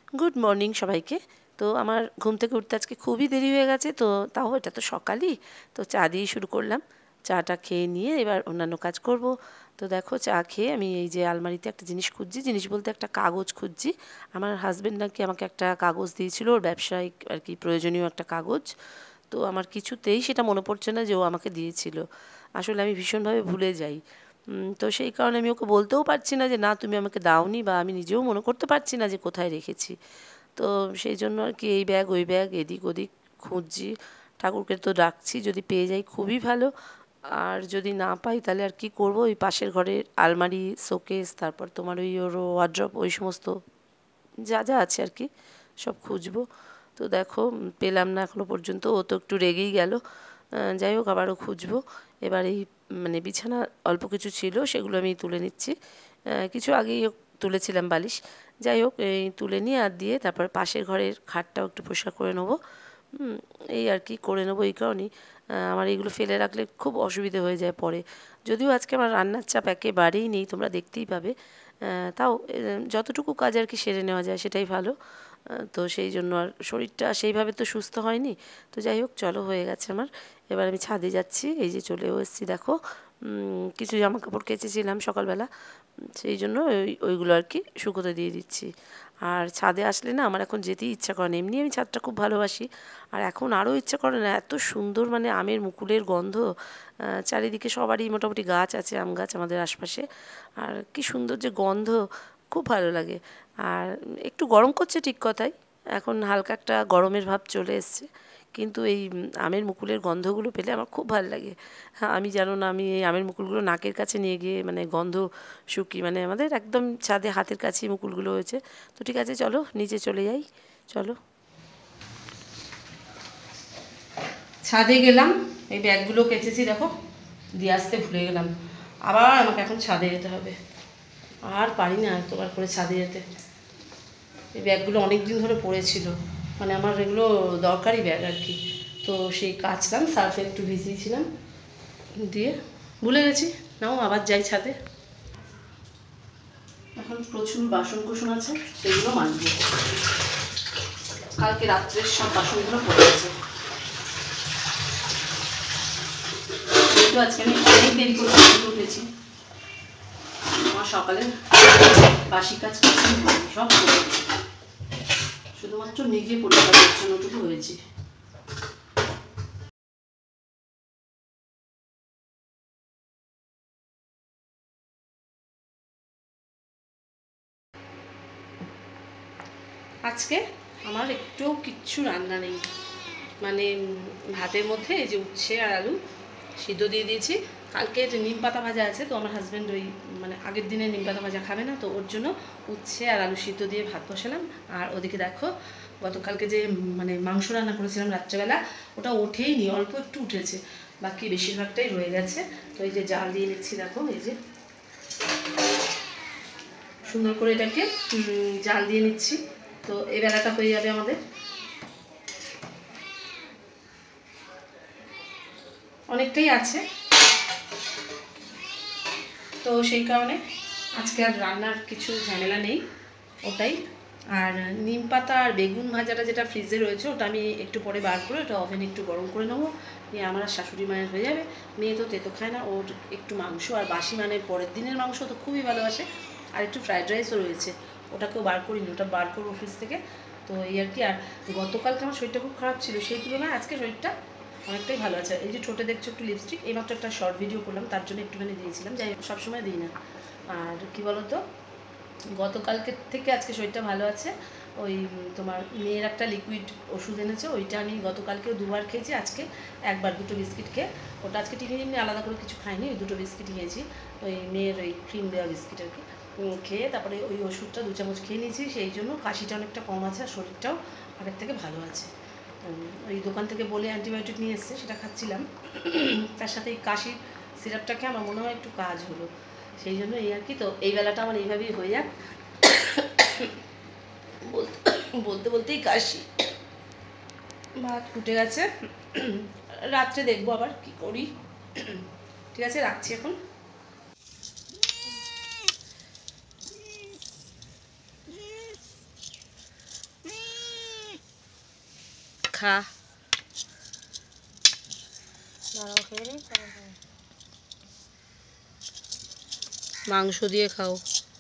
Good morning সবাইকে। তো আমার ঘুম থেকে উঠতে আজকে খুবই দেরি হয়ে গেছে, তো তাও এটা তো সকালই, তো চা দিয়েই শুরু করলাম। চাটা খেয়ে নিয়ে এবার অন্যান্য কাজ করব। তো দেখো, চা খেয়ে আমি এই যে আলমারিতে একটা জিনিস খুঁজছি, জিনিস বলতে একটা কাগজ খুঁজছি। আমার হাজব্যান্ড নাকি আমাকে একটা কাগজ দিয়েছিল, ওর ব্যবসায়িক আর কি প্রয়োজনীয় একটা কাগজ। তো আমার কিছুতেই সেটা মনে পড়ছে না যে ও আমাকে দিয়েছিল। আসলে আমি ভীষণভাবে ভুলে যাই। তো সেই কারণে আমি ওকে বলতেও পারছি না যে না তুমি আমাকে দাওনি, বা আমি নিজেও মনে করতে পারছি না যে কোথায় রেখেছি। তো সেই জন্য আর কি এই ব্যাগ ওই ব্যাগ এদিক ওদিক খুঁজছি। ঠাকুরকে তো ডাকছি, যদি পেয়ে যাই খুবই ভালো। আর যদি না পাই তাহলে আর কি করব, ওই পাশের ঘরের আলমারি, শোকেস, তারপর তোমার ওই ওর ওয়ার্ড্রপ, ওই সমস্ত যা যা আছে আর কি সব খুঁজবো। তো দেখো, পেলাম না এখনো পর্যন্ত। ও তো একটু রেগেই গেল। যাই হোক, আবারও খুঁজবো। এবার এই মানে বিছানা অল্প কিছু ছিল, সেগুলো আমি তুলে নিচ্ছি। কিছু আগেই তুলেছিলাম বালিশ। যাই হোক, এই তুলে নিয়ে আর দিয়ে তারপর পাশের ঘরের খাটটাও একটু পরিষ্কার করে নেবো। এই আর কি করে নেবো। এই কারণেই আমার এইগুলো ফেলে রাখলে খুব অসুবিধে হয়ে যায় পরে। যদিও আজকে আমার রান্নার চাপ একেবারেই নেই, তোমরা দেখতেই পাবে। তাও যতটুকু কাজ আর কি সেরে নেওয়া যায় সেটাই ভালো। তো সেই জন্য আর শরীরটা সেইভাবে তো সুস্থ হয়নি। তো যাই হোক, চলো, হয়ে গেছে আমার। এবার আমি ছাদে যাচ্ছি, এই যে চলেও এসেছি দেখো। কিছু জামা কাপড় কেচেছিলাম সকালবেলা, সেই জন্য ওইগুলো আর কি শুকোতে দিয়ে দিচ্ছি। আর ছাদে আসলে না আমার এখন যেতেই ইচ্ছা করে না, এমনি আমি ছাদটা খুব ভালোবাসি। আর এখন আরও ইচ্ছা করে না, এত সুন্দর মানে আমের মুকুলের গন্ধ। চারিদিকে সবারই মোটামুটি গাছ আছে, আম গাছ আমাদের আশপাশে। আর কি সুন্দর যে গন্ধ, খুব ভালো লাগে। আর একটু গরম করছে ঠিক কথাই, এখন হালকা একটা গরমের ভাব চলে এসছে, কিন্তু এই আমের মুকুলের গন্ধগুলো পেলে আমার খুব ভালো লাগে। হ্যাঁ, আমি জানো না, আমি এই আমের মুকুলগুলো নাকের কাছে নিয়ে গিয়ে মানে গন্ধ শুকি, মানে আমাদের একদম ছাদে হাতের কাছেই মুকুলগুলো হয়েছে। তো ঠিক আছে, চলো নিচে চলে যাই, চলো। ছাদে গেলাম, এই ব্যাগগুলো কেচেছি দেখো, দিয়ে আসতে ভুলে গেলাম। আবার আমাকে এখন ছাদে যেতে হবে, আর পারি না এতবার করে ছাদে যেতে। এই ব্যাগগুলো অনেক দিন ধরে পড়েছিল, মানে আমার এগুলো দরকারি ব্যাগ আর কি। তো সেই কাচলাম, সার্ফে একটু ভিজিয়েছিলাম, দিয়ে ভুলে গেছি। নাও আবার যাই ছাদে। এখন প্রচুর বাসন কুসন আছে, সেগুলো মাজবো। কালকে রাত্রের সব বাসনগুলো পড়ে গেছে। তো আজকে আমি অনেক দেরি করে উঠেছি। আমার সকালে বাসি কাজ কিছুই হয়নি, সব করেছি, শুধুমাত্র নিজে পরিষ্কার পরিচ্ছন্নটুকু হয়েছে। আজকে আমার একটুও কিচ্ছু রান্না নেই, মানে ভাতের মধ্যে এই যে উচ্ছে আর আলু সিদ্ধ দিয়ে দিয়েছি। কালকে যে নিম পাতা ভাজা আছে, তো আমার হাজব্যান্ড ওই মানে আগের দিনে নিম পাতা ভাজা খাবে না, তো ওর জন্য উচ্ছে আর আলু সিদ্ধ দিয়ে ভাত বসালাম। আর ওদিকে দেখো, গতকালকে যে মানে মাংস রান্না করেছিলাম রাত্রেবেলা, ওটা ওঠেই নি, অল্প একটু উঠেছে, বাকি বেশিরভাগটাই রয়ে গেছে। তো এই যে জাল দিয়ে নিচ্ছি দেখো, এই যে সুন্দর করে এটাকে জাল দিয়ে নিচ্ছি। তো এই বেলাটা হয়ে যাবে আমাদের। অনেকটাই আছে, তো সেই কারণে আজকে আর রান্নার কিছু ঝামেলা নেই, ওটাই। আর নিম পাতা আর বেগুন ভাজাটা যেটা ফ্রিজে রয়েছে, ওটা আমি একটু পরে বার করে ওটা ওভেনে একটু গরম করে নেবো, নিয়ে আমার আর শাশুড়ি মায়ের হয়ে যাবে। মেয়ে তো তেতো খায় না, ওর একটু মাংস আর বাসি মানে পরের দিনের মাংস তো খুবই ভালোবাসে। আর একটু ফ্রাইড রাইসও রয়েছে, ওটাকেও বার করিনি, ওটা বার করবো ফ্রিজ থেকে। তো এই আর কি। আর গতকালকে আমার শরীরটা খুব খারাপ ছিল, সেই তুলনায় আজকে শরীরটা অনেকটাই ভালো আছে। এই যে ঠোঁটে দেখছো একটু লিপস্টিক, এইমাত্র একটা শর্ট ভিডিও করলাম, তার জন্য একটুখানি দিয়েছিলাম, যাই সবসময় দিই না। আর কি বলতো, গতকালকে থেকে আজকে শরীরটা ভালো আছে। ওই তোমার মেয়ের একটা লিকুইড ওষুধ এনেছে, ওইটা আমি গতকালকেও দুবার খেয়েছি, আজকে একবার, দুটো বিস্কিট খেয়ে। ওটা আজকে টিফিন এমনি আলাদা করে কিছু খাইনি, ওই দুটো বিস্কিট খেয়েছি, ওই মেয়ের ওই ক্রিম দেওয়া বিস্কিট আর কি। খেয়ে তারপরে ওই ওষুধটা 2 চামচ খেয়ে নিয়েছি, সেই জন্য কাশিটা অনেকটা কম আছে, আর শরীরটাও আগের থেকে ভালো আছে। ওই দোকান থেকে বলে অ্যান্টিবায়োটিক নিয়ে এসছে, সেটা খাচ্ছিলাম। তার সাথে এই কাশির সিরাপটা খেয়ে আমার মনে হয় একটু কাজ হলো, সেই জন্য এই আর কি। তো এই বেলাটা আমার এইভাবেই হয়ে যাক, বলতে বলতেই কাশি, ভাত ফুটে গেছে, রাত্রে দেখবো আবার কি করি। ঠিক আছে, রাখছি এখন। খা। মাংস দিয়ে খাও।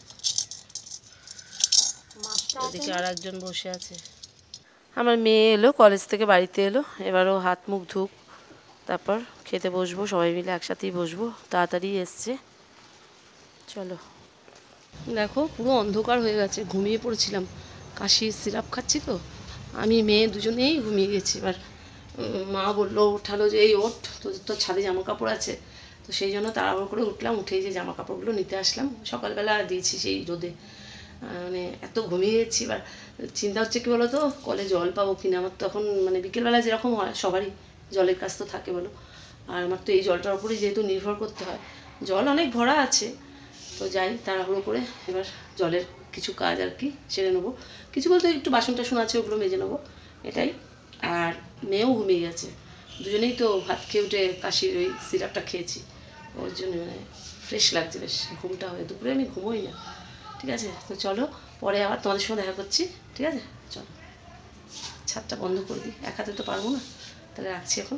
এদিকে আর একজন বসে আছে। আমার মেয়ে এলো কলেজ থেকে, বাড়িতে এলো, এবারও হাত মুখ ধুক, তারপর খেতে বসবো, সবাই মিলে একসাথেই বসবো। তাড়াতাড়ি এসছে। চলো। দেখো পুরো অন্ধকার হয়ে গেছে, ঘুমিয়ে পড়েছিলাম, কাশির সিরাপ খাচ্ছি তো, আমি মেয়ে দুজনেই ঘুমিয়ে গেছি। এবার মা বললো, উঠালো যে এই ওঠ, তোর ছাদে জামা কাপড় আছে। তো সেই জন্য তাড়াহুড়ো করে উঠলাম, উঠেই যে জামা কাপড়গুলো নিতে আসলাম, সকালবেলা দিয়েছি সেই রোদে, মানে এত ঘুমিয়ে গেছি। এবার চিন্তা হচ্ছে কী বলো তো, কলে জল পাবো কিনা। আমার তখন মানে বিকেলবেলা যেরকম হয় সবারই জলের কাজ তো থাকে বলো, আর আমার তো এই জলটার উপরেই যেহেতু নির্ভর করতে হয়। জল অনেক ভরা আছে, তো যাই তাড়াহুড়ো করে এবার জলের কিছু কাজ আর কি সেরে নেবো। কিছু বলতে একটু বাসন টাসন আছে, ওগুলো মেজে নেবো, এটাই। আর মেয়েও ঘুমিয়ে গেছে, দুজনেই তো ভাত খেয়ে উঠে কাশির ওই সিরাপটা খেয়েছি, ওর জন্য মানে ফ্রেশ লাগছে বেশ, ঘুমটা হয়ে। দুপুরে আমি ঘুমোই না। ঠিক আছে, তো চলো পরে আবার তোমাদের সঙ্গে দেখা করছি। ঠিক আছে, চলো ছাদটা বন্ধ করে দিই, এক হাতে তো পারবো না, তাহলে রাখছি এখন।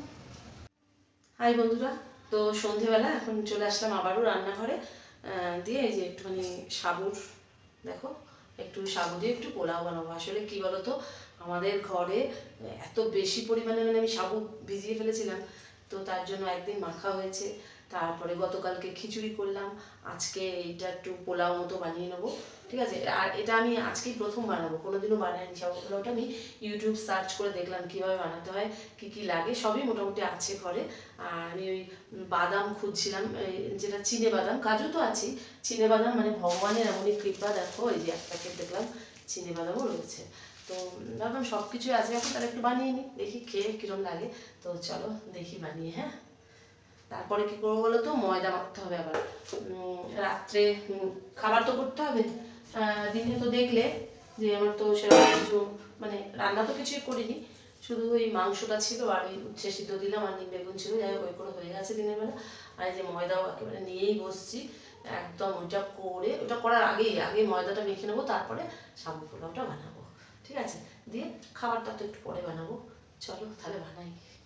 হাই বন্ধুরা, তো সন্ধেবেলা এখন চলে আসলাম আবারও রান্নাঘরে। দিয়ে এই যে একটুখানি সাবুর, দেখো একটু সাবু দিয়ে একটু পোলাও বানাবো। আসলে কি বলতো, আমাদের ঘরে এত বেশি পরিমাণে মানে আমি সাবু ভিজিয়ে ফেলেছিলাম, তো তার জন্য একদিন মাখা হয়েছে, তারপরে গতকালকে খিচুড়ি করলাম, আজকে এইটা একটু পোলাও মতো বানিয়ে নেবো। ঠিক আছে, আর এটা আমি আজকেই প্রথম বানাবো, কোনোদিনও বানাইনি সাবু পোলাওটা। আমি ইউটিউব সার্চ করে দেখলাম কীভাবে বানাতে হয়, কী কী লাগে, সবই মোটামুটি আছে ঘরে। আর আমি ওই বাদাম খুঁজছিলাম, যেটা চিনে বাদাম, কাজু তো আছে, চিনে বাদাম মানে ভগবানের এমনই কৃপা, দেখো এই যে এক প্যাকেট দেখলাম চিনে বাদামও রয়েছে। তো ভাবলাম সব কিছুই আছে এখন, তাহলে একটু বানিয়ে নিই, দেখি খেয়ে কীরকম লাগে। তো চলো দেখি বানিয়ে। হ্যাঁ, তারপরে কী করবো বলো তো, ময়দা মাখতে হবে আবার রাত্রে, খাবার তো করতে হবে। দিনে তো দেখলে যে আমার তো সেরকম কিছু মানে রান্না তো কিছুই করিনি, শুধু ওই মাংসটা ছিল আর ওই উচ্ছে সিদ্ধ দিলাম আর বেগুন ছিল, যাই হোক ওই করে হয়ে গেছে দিনের বেলা। আর এই যে ময়দাও একেবারে নিয়েই বসছি একদম, ওইটা করে ওটা করার আগে ময়দাটা মেখে নেবো, তারপরে সাবু পোলাওটা বানাবো। ঠিক আছে, দিয়ে খাবারটা তো একটু পরে বানাবো। চলো তাহলে বানাই।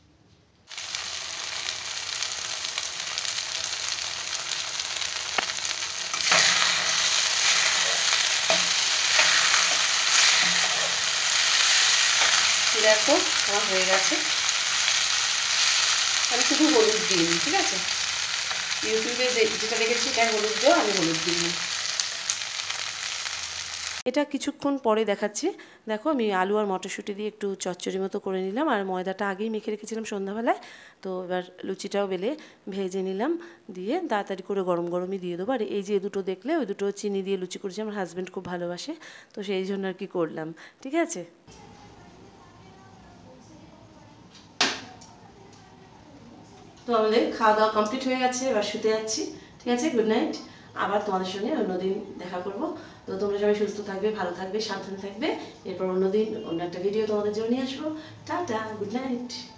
দেখো আমার হয়ে গেছে, আমি শুধু হলুদ দিইনি। ঠিক আছে, ইউটিউবে যেটা দেখেছি এটা হলুদ দেওয়া, আমি হলুদ দিইনি। এটা কিছুক্ষণ পরে দেখাচ্ছি। দেখো আমি আলু আর মটরশুঁটি দিয়ে একটু চচ্চড়ি মতো করে নিলাম, আর ময়দাটা আগেই মেখে রেখেছিলাম সন্ধ্যাবেলায়। তো এবার লুচিটাও বেলে ভেজে নিলাম, দিয়ে তাড়াতাড়ি করে গরম গরমই দিয়ে দেবো। আর এই যে দুটো দেখলে, ওই দুটো চিনি দিয়ে লুচি করেছি, আমার হাজব্যান্ড খুব ভালোবাসে, তো সেই জন্য আর কি করলাম। ঠিক আছে, তো আমাদের খাওয়া দাওয়া কমপ্লিট হয়ে গেছে, এবার শুতে যাচ্ছি। ঠিক আছে, গুড নাইট। আবার তোমাদের সঙ্গে অন্যদিন দেখা করব। তো তোমরা সবাই সুস্থ থাকবে, ভালো থাকবে, সাবধানে থাকবে। এরপর অন্যদিন অন্য একটা ভিডিও তোমাদের জন্য নিয়ে আসবো। Tata, good night.